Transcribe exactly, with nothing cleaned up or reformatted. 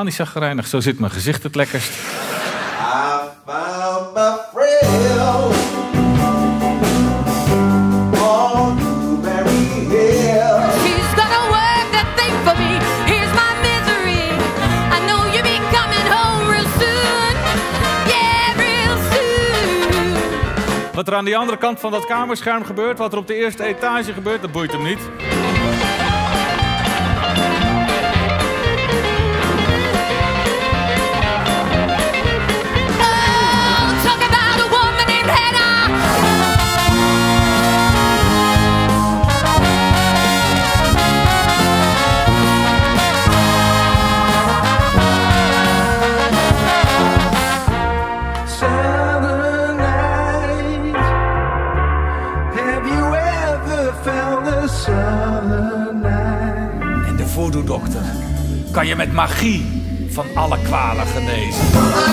helemaal niet chagrijnig. Zo zit mijn gezicht het lekkerst. I found my friend on Newberry Hill. She's gonna work that thing for me. Here's my misery. I know you'll be coming home real soon. Yeah, real soon. Wat er aan die andere kant van dat kamerscherm gebeurt, wat er op de eerste etage gebeurt, dat boeit hem niet. En de voodoo-dokter kan je met magie van alle kwalen genezen.